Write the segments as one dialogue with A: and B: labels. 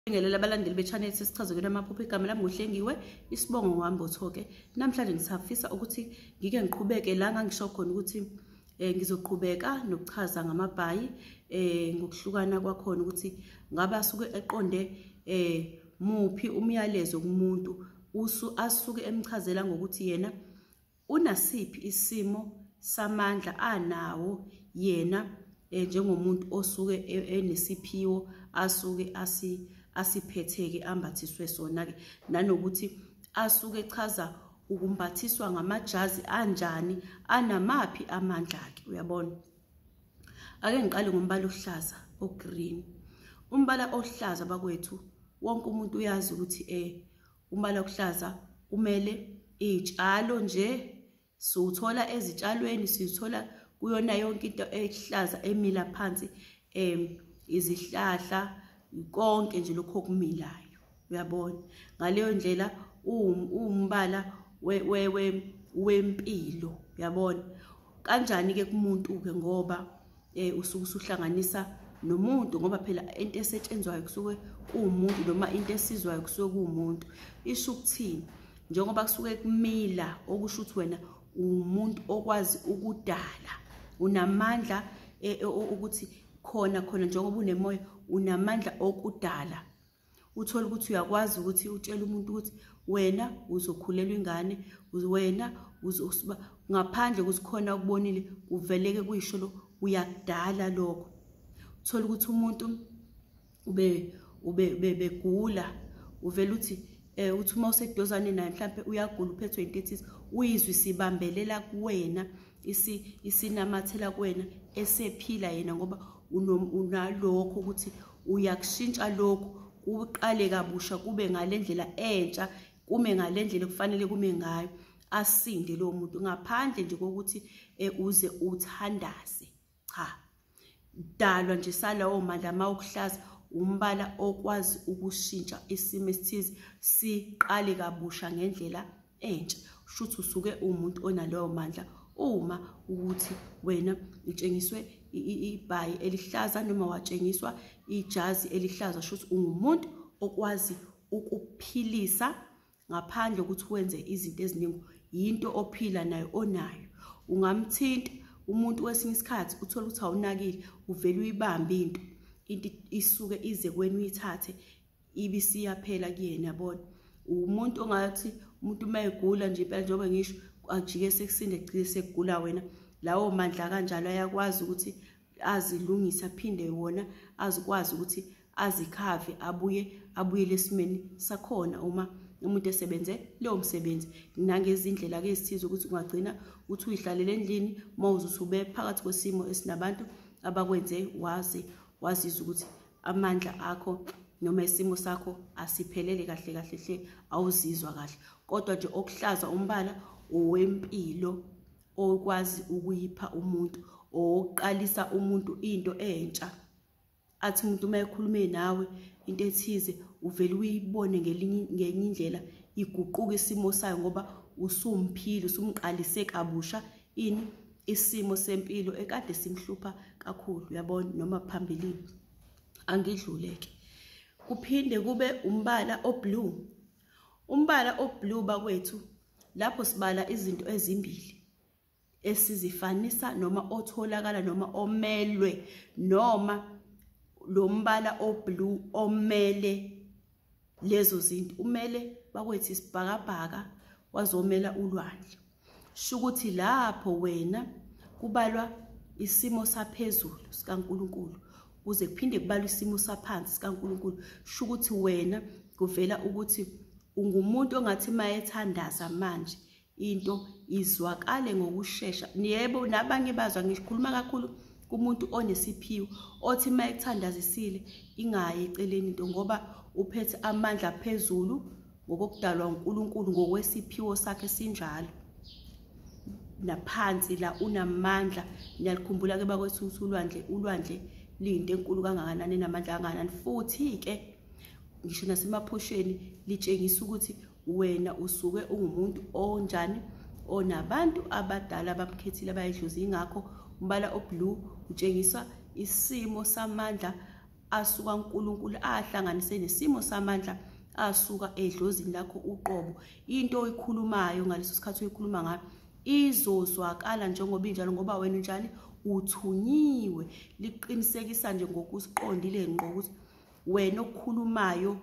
A: Ngelela abalandeli be-channel sesichaza kule amaphupho igama lami nguhlengiwe isibongo ngambotho-ke. Namhlanje ngisafisa ukuthi ngike ngiqhubeke la ngangisho khona ukuthi ngizoqhubeka nokuchaza ngamabhayi ngokuhlukana kwakhona ukuthi ngabe asuke eqonde muphi umyalezo kumuntu asuke emchazela ngokuthi yena unasiphi isimo samandla anawo yena njengomuntu osuke enesiphiwo asuke asiphetheke ambathiswe sona ke, nanokuthi asuke echaza ukumbathiswa ngamajazi anjani, anamaphi amandla ke. Uyabona, ake ngiqale ngombala ohlaza ogreen. Umbala ohlaza bakwethu wonke umuntu uyazi ukuthi umbala ohlaza umele izitshalo nje, siwuthola ezitshalweni, sithola kuyona yonke into ehlaza emila phansi, izihlahla konke nje lokho okumilayo. Uyabona, ngaleyo ndlela umbala wempilo. Uyabona kanjani ke kumuntu ke, ngoba usuke usuhlanganisa nomuntu, ngoba phela into esetshenzwayo kusuke kuwumuntu noma into esizwayo kusuke kuwumuntu. Isho ukuthini? Njengoba kusuke kumila, okusho ukuthi wena umuntu okwazi ukudala, unamandla ukuthi khona njengoba unemoya unamandla okudala. Uthola ukuthi uyakwazi ukuthi utshele umuntu ukuthi wena uzokhulelwa ingane, wena ngaphandle ukuthi khona ukubonile uveleke kuyisho lo, uyakudala lokho. Uthola ukuthi umuntu begula, uvela uthi uma usedozane naye mhlambe uyagula uphethwe intethisi, uyizwe sibambelela kuwena, isinamathela kuwena, esephila yena, ngoba unalokho ukuthi uyakushintsha lokho, uqale kabusha kube ngalendlela entsha, kume ngalendlela kufanele kume ngayo, asinde lo muntu, ngaphandle nje kokuthi uze uthandaze. Cha, dalwa nje salawo mandla mawukuhlaza, umbala okwazi ukushintsha isimo esithize siqale kabusha ngendlela entsha. Shuthi usuke umuntu onalowo mandla uma ukuthi wena utshengiswe ibhayi elihlaza noma watshengiswa ijazi elihlaza, shuthi ungumuntu okwazi ukuphilisa ngaphandle ukuthi wenze izinto eziningi, yinto ophila nayo, onayo. Ungamthinta umuntu kwesinye isikhathi uthola ukuthi awunakile, uvela uyibambe into isuke ize kwena uyithathe ibisiyaphela kuyena. Yabona, umuntu ongathi umuntu mayegula nje impela njengoba ngisho ajike sekusinde gcine sekugula wena, lawo mandla kanjalo ayakwazi ukuthi azilungisa, aphinde wona azikwazi ukuthi azikhave, abuye lesimeni sakhona uma umuntu esebenze leyo msebenzi. Nangezindlela ke ezithize ukuthi ungagcina uthi uyihlalele endlini mawuzuthi ube phakathi kwesimo esinabantu abakwenze wazizwa ukuthi amandla akho noma isimo sakho asiphelele kahle hle, awuzizwa kahle. Kodwa nje okuhlaza umbala owempilo, okwazi ukuyipha umuntu, oqalisa umuntu into entsha. Athi umuntu uma ekhulume nawe into ethize, uvele uyibone ngenye indlela, iguquka isimo sayo, ngoba usumphile, usumqalise kabusha isimo sempilo ekade simhlupha kakhulu. Uyabona, noma phambilini angidluleke. Kuphinde kube umbala oblue. Umbala oblue bakwethu, lapho sibala izinto ezimbili esizifanisa, noma otholakala noma omelwe, noma lo mbala oblue omele lezo zinto. Umele bakwethu isibhakabhaka wazomela ulwandle. Shukuthi lapho wena kubalwa isimo saphezulu sikaNkulunkulu, uze kuphinde kubalwa isimo saphansi sikaNkulunkulu. Shukuthi wena kuvela ukuthi ungumuntu ongathi mayethandaza manje into izwakale ngokushesha. Yebo, nabanye bazwa, ngikhuluma kakhulu kumuntu onesiphiwo, othi mayekuthandazisile ingayi eceleni into, ngoba uphethe amandla phezulu ngokudalwa uNkulunkulu, ngokwesiphiwo sakhe sinjalo. Naphansi la unamandla. Niyalikhumbula ke bakwethu ukuthi ulwandle liyinto enkulu kangakanani, namandla kangakanani, futhi ke ngisho nasemaphosheni litshengisa ukuthi wena usuke ungumuntu onjani, onabantu abadala abamkhethile abayidlozi. Ingakho umbala oblue utshengisa isimo samandla asuka uNkulunkulu ahlanganise nesimo samandla asuka edlozini lakho uqobo. Into oyikhulumayo ngaleso sikhathi uyikhuluma ngayo izozwakala njengoba injalo, ngoba wena njani uthunyiwe. Liqinisekisa nje ngokusiqondile ngqo ukuthi wena okukhulumayo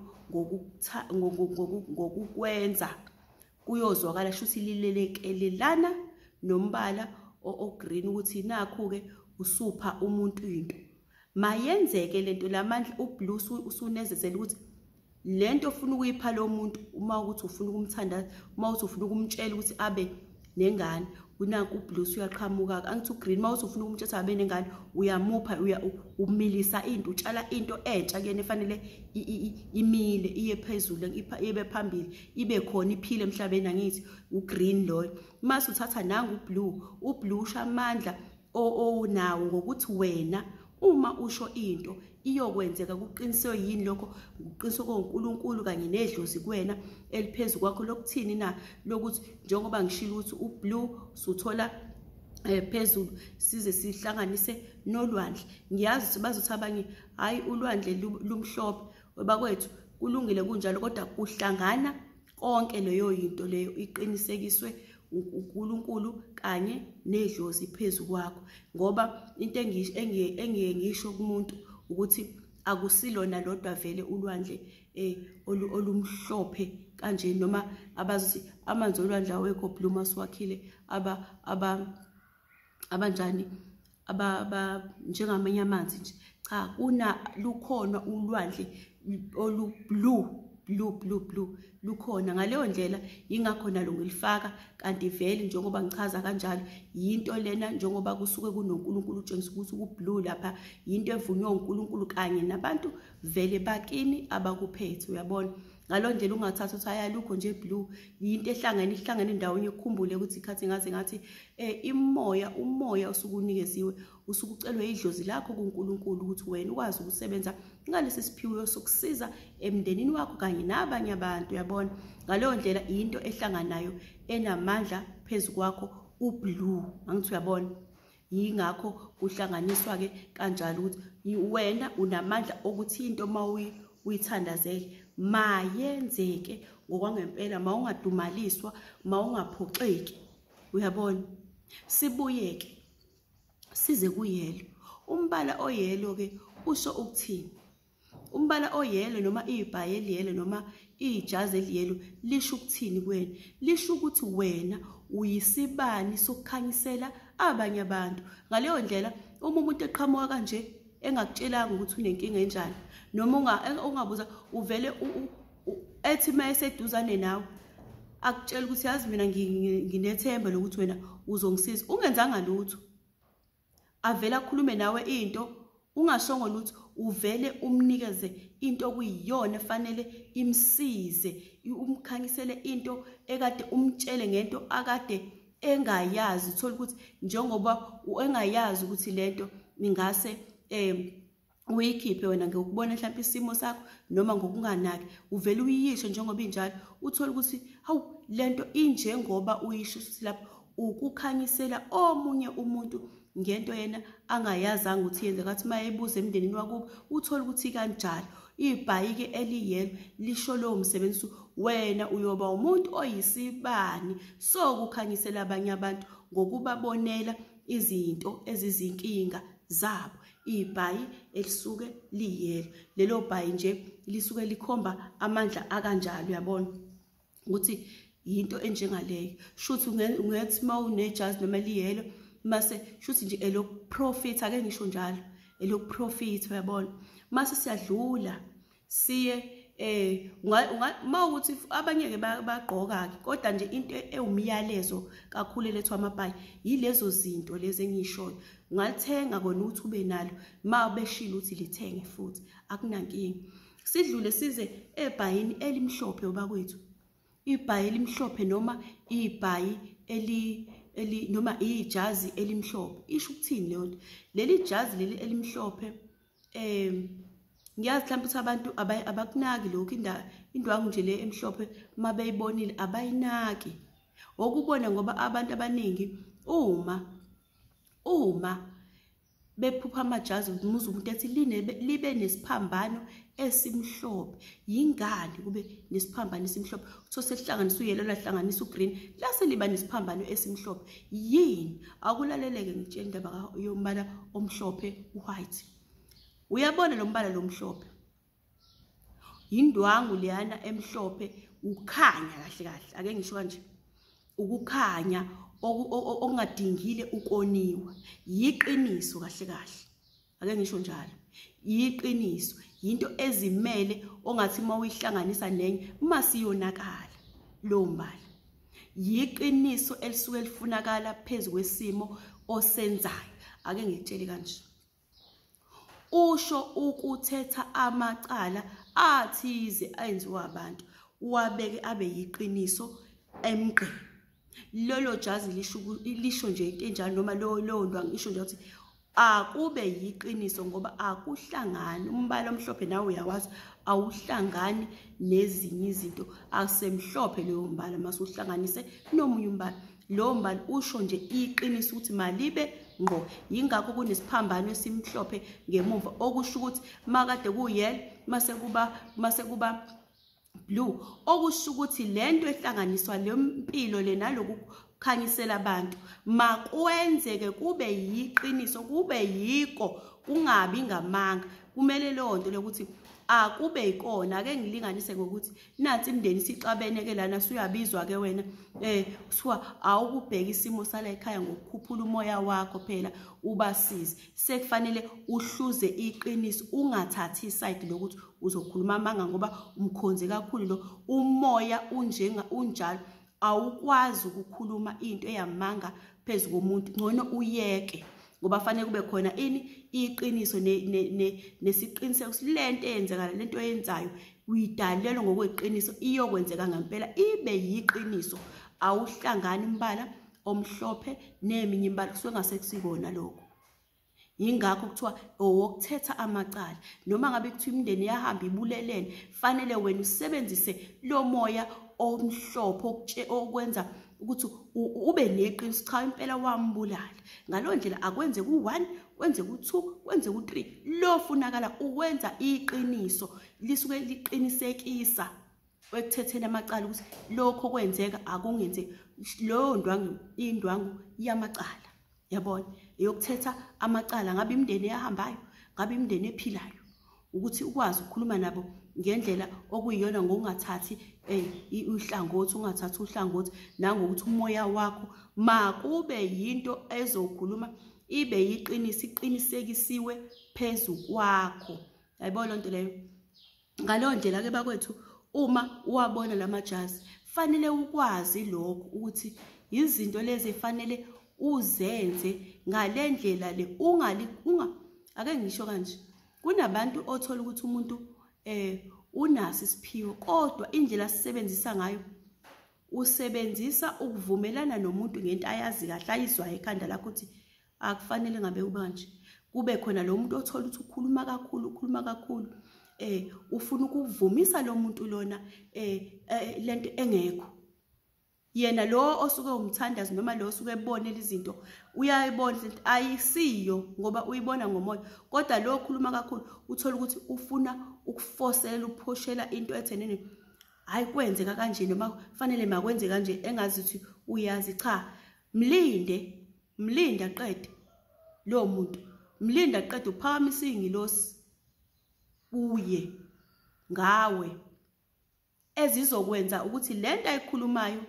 A: ngokukwenza kuyozwakala, shuthi lilelekelelana nombala o-green ukuthi nakho ke usupha umuntu into. Mayenzeke lento lamandla ublue usunezezela ukuthi lento ofuna ukuyipha lo muntu, uma ukuthi ufuna ukumthanda, uma uthi ufuna ukumtshela ukuthi abe nengane, unaka ublue uyaqhamuka. Angithi ugreen uma uthi ufuna ukumtshela abe nengane uyamupha, umilisa into, utshala into entsha kuyena efanele imile iye phezulu, ibe phambili, ibe khona iphile emhlabeni. Angithi ugreen loyo. Mase uthatha nanga ublue usha amandla onawo ngokuthi wena uma usho into iyokwenzeka. Kuqiniswe yini lokho? Kuqiniswe koNkulunkulu kanye nedlozi kuwena eliphezulu kwakho. Lokuthini na? Lokuthi njengoba ngishilo ukuthi ublue suthola phezulu size sihlanganise nolwandle. Ngiyazi ukuthi bazothi abanye hayi ulwandle lumhlophe, bakwethu kulungile kunjalo, kodwa kuhlangana konke leyo yinto leyo iqinisekiswe uNkulunkulu kanye nedlozi phezulu kwakho. Ngoba into engiye ngisho kumuntu ukuthi akusilona lodwa vele ulwandle olumhlophe kanje, noma abazithi amanzi olwandle awekho blue masiwakhile abanjani njengamanye amanzi nje. Cha, lukhona ulwandle olu blue lukhona. Ngaleyo ndlela ingakho nalo ngilifaka, kanti vele njengoba ngichaza kanjalo yinto lena, njengoba kusuke kunoNkulunkulu utshengisa ukuthi ublue lapha yinto evunywa uNkulunkulu kanye nabantu vele bakini abakuphethe. Uyabona, ngalo ndlela ungathatha uthi ayalukho nje blue, yinto ihlangane ndawonye. Ukukhumbule ukuthi ikhathi ngathi umoya usukunikeziwe, usukucelwe idlozi lakho kuNkulunkulu ukuthi wena ukwazi ukusebenza ngalesi siphiwo sokusiza emndenini wakho kanye nabanye abantu. Uyabona, ngaleyo ndlela into ehlanganayo enamandla phezulu kwakho ublue. Angithi uyabona, yingakho kuhlanganiswa ke kanjalo ukuthi wena unamandla okuthi into uyithandazele mayenzeke ngokwangempela, mawungadumaliswa, mawungaphoxeki. Uyabona, sibuyeke size kuyelo. Umbala oyelo ke usho ukuthini? Umbala oyelo noma ibhayi eliyelo noma ijazi eliyelo lisho ukuthini kuwena? Lisho ukuthi wena uyisibani sokukhanyisela abanye abantu. Ngaleyo ndlela uma umuntu eqhamuka kanje engakutshelanga ukuthi unenkinga enjani, noma ungabuza uvele ethi mayeseduzane nawe akutshela ukuthi yazi mina nginethemba lokuthi wena uzongisiza, ungenzanga lutho, avela akhulume nawe into ungashongo lutho, uvele umnikeze into okuyiyona efanele imsize, umkhanyisele into ekade umtshele ngento akade engayazi. Uthola ukuthi njengoba engayazi ukuthi lento ingase uyikhiphe wena ngokubona mhlawumbe isimo sakho noma ngokunganaki, uvele uyisho njengoba injalo. Uthola ukuthi hawu lento injengoba uyisho ukuthi lapho ukukhanyisela omunye umuntu ngento yena angayazanga ukuthi yenze. Kathi mayebuza emndenini wakubo uthola ukuthi kanjalo. Ibhayi ke eliyelo lisho lowo msebenzi, wena uyoba umuntu oyisibani sokukhanyisela abanye abantu ngokubabonela izinto ezizinkinga zabo. Ibhayi elisuke liyelo, lelo bhayi nje lisuke likhomba amandla akanjalo. Uyabona ukuthi yinto enjengaleyo. Shuthi ungethi mawunejazi noma liyelo mase shuthi nje elokuprofit, ake ngisho njalo elokuprofit. Uyabona, mase siyadlula siye mawukuthi abanye ke bagqoka ke, kodwa nje into ewumyalezo kakhulu elethwa amabhayi yilezo zinto lezi engishoyo. Ungalithenga kona ukuthi ube nalo, ma beshilo ukuthi lithenge futhi akunankinga. Sidlule size ebhayini elimhlophe obakwethu. Ibhayi elimhlophe noma ibhayi noma ijazi elimhlophe isho ukuthini leyo nto? Leli jazi leli elimhlophe ngiyazi mhlawumbe ukuthi abantu abakunaki lokhu, indwangu nje le emhlophe mabeyibonile abayinaki. Okubona ngoba abantu abaningi uma bephupha amajazi umuza umuntu ethi libe nesiphambano esimhlophe. Yingani kube nesiphambano esimhlophe? Kuthiwa selihlanganisa uyelo lahlanganisa ugreen lase liba nesiphambano esimhlophe. Yini? Akulaleleke ngitshela indaba yombala omhlophe, white. Uyabona lo mbala lomhlophe, indwangu leyana emhlophe, ukhanya kahle kahle, ake ngisho kanje, ukukhanya okungadingile ukoniwa. Yiqiniso kahle kahle, ake ngisho njalo. Yiqiniso, into ezimele ongathi uma uyihlanganisa nenye masiyonakala lo mbala. Yiqiniso elisuke lifunakala phezulu kwesimo osenzayo. Ake ngitshele kanje, usho ukuthetha amacala athize ayenziwa abantu uwabeke abe yiqiniso emqe. Lolo jazi lisho nje into enjalo, noma lo ndwangu isho nje ukuthi akube yiqiniso ngoba akuhlangani. Umbala omhlophe nawe uyawazi awuhlangani nezinye izinto, asemhlophe leyo mbala masuhlanganise nomunye umbala. Lo mbala usho nje iqiniso ukuthi malibe ngo. Yingakho kunesiphambano esimhlophe ngemuva, okusho ukuthi makade kuyelo mase kuba blue, okusho ukuthi lento ehlanganiswa lempilo le naloku khanyisela abantu makwenzeke kube yiqiniso, kube yiko, kungabi ngamanga. Kumele lonto lokuthi akube ikona. Ake ngilinganise ngokuthi nathi imndeni sixabene ke lana suyabizwa ke wena kuthiwa awukubheka isimo sala ekhaya ngokukhuphula umoya wakho phela ubasize. Sekufanele uhluze iqiniso, ungathathi iside lokuthi uzokhuluma amanga ngoba umkhonze kakhulu lo umoya unjalo. Awukwazi ukukhuluma into eyamanga phezulu komuntu, ngcono uyeke ngoba fanele kube khona iqiniso nesiqiniseko ukuthi lento eyenzakala, lento oyenzayo uyidalelwe ngokweqiniso iyokwenzeka ngempela, ibe yiqiniso. Awuhlangani imbala omhlophe neminye imbala, kusuke ngasekusibona lokho. Yingakho kuthiwa owokuthetha amacala. Noma ngabe kuthiwa imndeni yahamba ibulelene, fanele wena usebenzise lo moya omhlophe okwenza ukuthi ube neqiniso, cha impela wambulala. Ngalo ndlela akwenze ku1, kwenze ku2, kwenze ku3. Lo funakala ukwenza iqiniso, lisuke liqinisekisa ekuthetheni amacala ukuthi lokho kwenzeka akungenzeki. Lo ndwangu indwangu yamacala, yabona, eyokuthetha amacala. Ngabe imndeni yahambayo, ngabe imndeni ephilayo, ukuthi ukwazi ukukhuluma nabo ngendlela okuyiyona ngokungathathi uhlangothi, ungathathi uhlangothi, nangokuthi umoya wakho makube yinto ezokhuluma ibe yiqiniso, iqinisekisiwe phezulu kwakho. Yayibona lonto leyo. Ngalo ndlela ke bakwethu, uma uwabona lamajazi fanele ukwazi lokho ukuthi izinto lezi fanele uzenze ngale ndlela le. Ake ngisho kanje, kunabantu othola ukuthi umuntu unaso isiphiwo kodwa indlela sisebenzisa ngayo, usebenzisa ukuvumelana nomuntu ngento ayazi kahle, ayizwayo ekhanda lakho ukuthi akufanele ngabe ubanje. Kube khona lo muntu othola ukuthi ukhuluma kakhulu, ufuna ukuvumisa lo muntu lona lento engekho. Yena lo osuke umthandazi noma lo osuke ebonela izinto uyayibona ukuthi ayisiyo ngoba uyibona ngomoya, kodwa lo okhuluma kakhulu uthola ukuthi ufuna ukufosela uphoshela into ethenene, hayi kwenzeka kanje noma fanele makwenze kanje, engazi ukuthi uyazi. Cha, mlinde aqede lo muntu, mlinde aqede uphakamisa ingilosi uye ngawe ezizokwenza ukuthi lento ayikhulumayo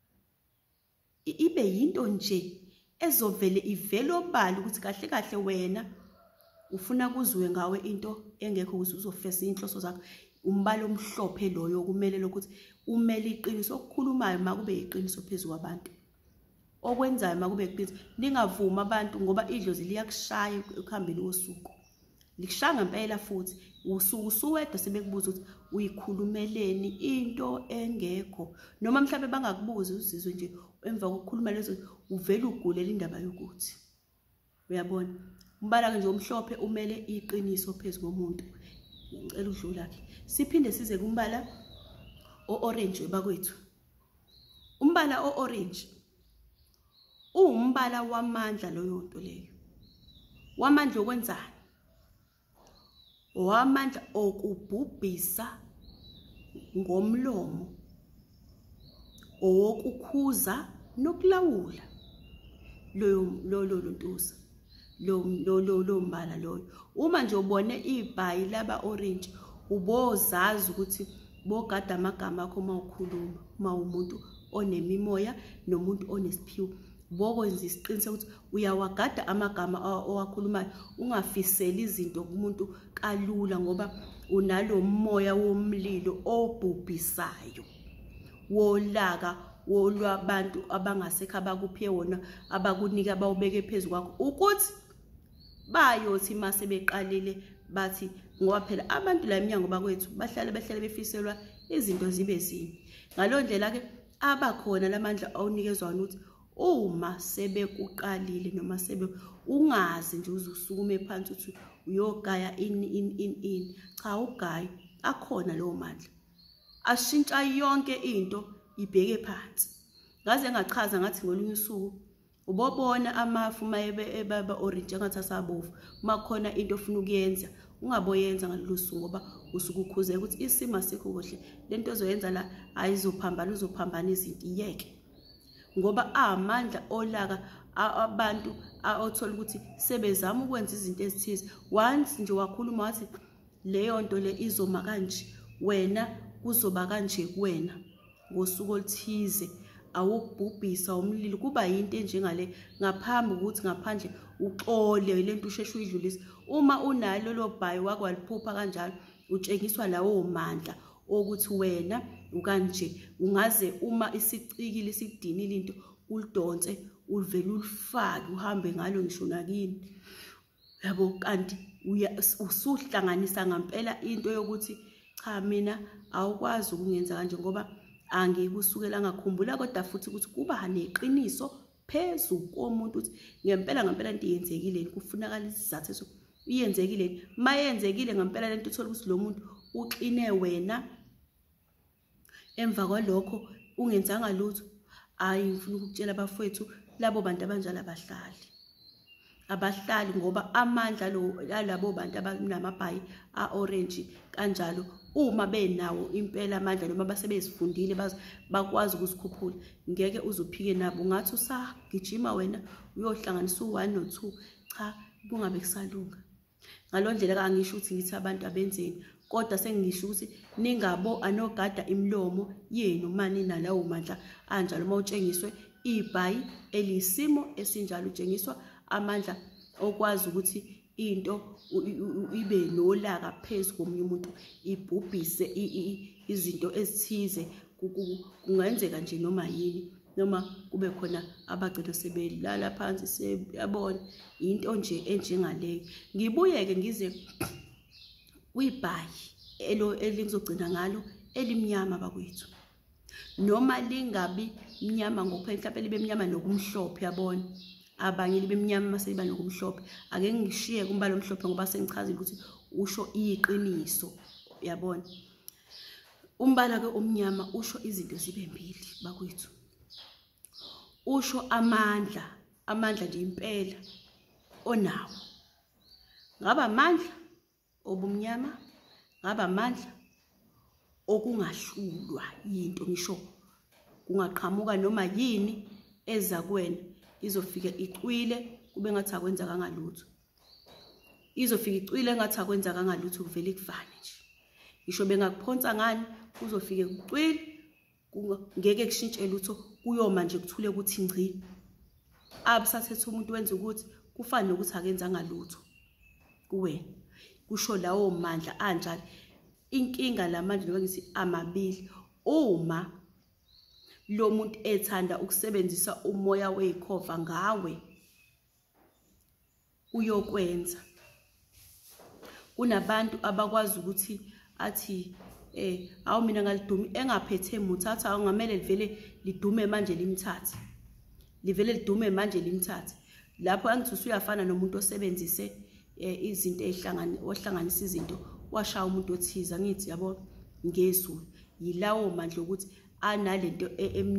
A: ibe yinto nje ezovele ivele obala ukuthi kahle kahle wena ufuna kuzwe ngawe into engekho ukuthi uzofesa inhloso zakho. Umbala omhlophe loyo kumele lokuthi umele iqiniso, okukhulumayo makube iqiniso phezulu kwabantu, okwenzayo makube iqiniso. Ningavuma abantu ngoba idlozi liyakushaya ekuhambeni kosuku, likushaya ngempela futhi usuku suwedwa sebekubuza ukuthi uyikhulumeleni into engekho, noma mhlawumbe bangakubuzi uzizwe nje emva kokukhuluma lezo uvela ugulela indaba yokuthi. Uyabona, umbala nje omhlophe umele iqiniso phezulu komuntu. Ngicela udlula ke siphinde size kumbala o-orange bakwethu. Umbala o-orange umbala wamandla loyo nto leyo, wamandla okwenzani? Wamandla okubhubhisa ngomlomo, owokukhuza nokulawula lo ntusa, lo mbala loyo. Uma nje ubone ibhayi laba orange, ubozazi ukuthi bogada amagama akho mawukhuluma, mawumuntu onemimoya nomuntu onesiphiwo. Bokwenza isiqiniseko ukuthi uyawagada amagama owakhulumayo, ungafiseli izinto kumuntu kalula ngoba unalo moya womlilo obhubhisayo, wolaka, wolwabantu abangasekho abakuphe wona, abakunika abawubeke phezulu kwakho, ukuthi bayothi mase beqalile bathi ngoba phela abantu la eminyango bakwethu bahlale befiselwa izinto zibe zini. Ngalo ndlela ke abakhona lamandla awunikezwana ukuthi uma sebekuqalile noma sebe ungazi nje uzusukume phansi uthi uyogaya in cha, ugayi akhona lowo mandla ashintsha yonke into ibheke phansi. Ngaze ngachaza ngathi ngolunye usuku ubobona amafu mayeba orange ngathi asabovu, makhona into ofuna ukuyenza ungaboyenza ngalolusuku ngoba usuku ukhuzeka ukuthi isimo asikho kuhle, lento ozoyenza la ayizophambana, uzophambana izinto iyeke. Ngoba amandla olaka abantu othola ukuthi sebezama ukwenza izinto ezithize, once nje wakhuluma wathi leyo nto le izoma kanje, wena kuzoba kanje kuwena ngosuku oluthize, awukubhubhisa umlilo, kuba yinto enjengale ngaphambi ukuthi ngaphandle uxole lento usheshe uyidlulise. Uma unalo lo bhayi wakho waliphupha kanjalo, utshengiswa lawo mandla ukuthi wena ukanje, ungaze uma isicikile isidinile into ulidonse, uvele ulifake uhambe ngalo ngisho nakini, yabo. Kanti usuhlanganisa ngempela into yokuthi cha, mina awukwazi ukungenza kanje ngoba angikusukela ngakhumbula, kodwa futhi ukuthi kuba neqiniso phezulu komuntu ukuthi ngempela into yenzekile, kufunakala isizathu eso iyenzekile. Mayenzekile ngempela lento uthola ukuthi lo muntu uqine wena, emva kwalokho ungenzanga lutho, hayi ngifuna ukutshela abafowethu labo bantu abanjalo abahlali ngoba amandla labo bantu abanamabhayi a-orange kanjalo, uma benawo impela amandla noma basebezifundile bakwazi ukusikhuphula, ngeke uzuphike nabo. Ungathi usagijima wena uyohlanganisa u1 no2, cha, kungabe kusalunga. Ngalo ndlela angisho ukuthi ngithi abantu abenzeni, kodwa sengisho ukuthi ningabo anogada imlomo yenu mani nalawo mandla anjalo. Mawutshengiswe ibhayi elisimo esinjalo, utshengiswa amandla okwazi ukuthi into ibe nolaka phezu komunye umuntu, ibhubhise izinto ezithize. Kungenzeka nje noma yini, noma kube khona abagcina sebelala phansi, seyabona into nje enjengaleyo. Ngibuyeke ngize kwibhayi elingizogcina ngalo elimnyama bakwethu, noma lingabi mnyama ngokuphela, mhlawumbe libe mnyama nokumhlophe, yabona. Abanye libe mnyama mase liba nokumhlophe. Ake ngishiye kumbala omhlophe ngoba sengichazile ukuthi usho iqiniso, yabona. Umbala ke omnyama usho izinto zibe mbili bakwethu. Usho amandla nje impela onawo. Ngaba amandla obumnyama, ngaba amandla okungahlulwa into, ngisho kungaqhamuka noma yini eza kuwena, izofika icwile kube ngathi akwenza kangalutho. Izofika icwile ngathi akwenza kangalutho, kuvele kufane nje. Ngisho bengakuphonsa ngani, kuzofika kucwile, ngeke kushintshe lutho, kuyoma nje kuthule ukuthi ngci. Abusathethe umuntu wenza ukuthi kufane nokuthi akenza ngalutho kuwena. Kusho lawo mandla anjalo. Inkinga lamandla noma ngithi amabili, uma lo muntu ethanda ukusebenzisa umoya weyikhova ngawe, uyokwenza. Kunabantu abakwazi ukuthi athi awu mina ngalidumi engaphethe muthatha, ngamele livele lidume manje limthathe, livele lidume manje limthathe. Lapho angithi usuyafana nomuntu osebenzise izinto ohlanganisa izinto washaya umuntu othiza, ngithi yabo ngezulu. Yilawo mandla ukuthi analento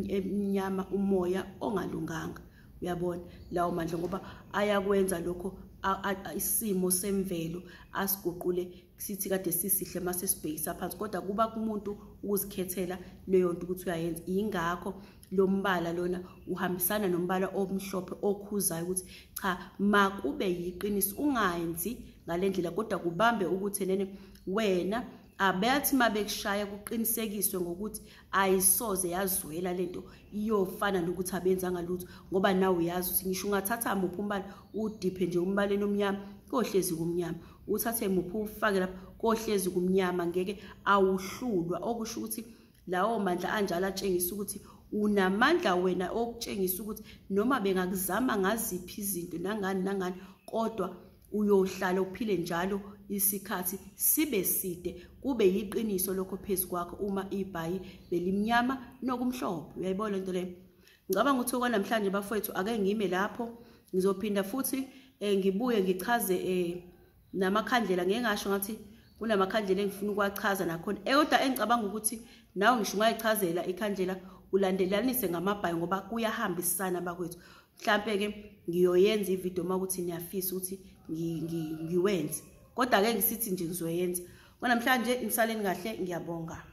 A: emnyama, umoya ongalunganga, uyabona. Lawo mandla ngoba ayakwenza lokho isimo semvelo asiguqule sithi kade sisihle mase sibhekisa phansi, kodwa kuba kumuntu ukuzikhethela leyo nto ukuthi uyayenza. Ingakho lo mbala lona uhambisana nombala omhlophe okhuzayo ukuthi cha makube yiqiniso, ungayenzi ngalendlela kodwa kubambe ukuthi nene wena abethi mabekushaya kuqinisekiswe ngokuthi ayisoze yazwela lento iyofana nokuthi abenzanga lutho, ngoba nawe uyazi ukuthi ngisho ungathatha muphi umbala udiphe nje umbaleni omnyama kohlezi kumnyama, uthathe muphi ufake lapha kohlezi kumnyama, ngeke awuhlulwa. Okusho ukuthi lawo mandla anjalo atshengisa ukuthi unamandla wena okutshengisa ukuthi noma bengakuzama ngaziphi izinto nangani kodwa uyohlala uphile njalo isikhathi sibe side, kube yiqiniso lokho phezu kwakho uma ibhayi belimnyama nokumhlophe. Uyayibona into leyo? Ngicabanga ukuthi okwanamhlanje bafowethu ake ngime lapho, ngizophinda futhi ngibuye ngichaze namakhandlela. Ngeke ngasho ngathi kunamakhandlela engifuna ukwachaza nakhona, kodwa engicabanga ukuthi nawe ngisho ungayichazela ikhandlela ulandelanise ngamabhayi ngoba kuyahambisana bakwethu. Mhlambe ke ngiyoyenza ivideo makuthi niyafisa ukuthi ngiwenze, kodwa ake ngisithi nje ngizoyenza. Namhlanje nisaleni kahle, ngiyabonga.